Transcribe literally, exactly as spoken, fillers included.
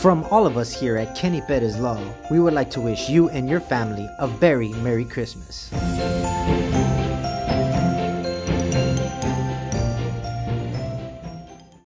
From all of us here at Kenny Perez Law, we would like to wish you and your family a very Merry Christmas.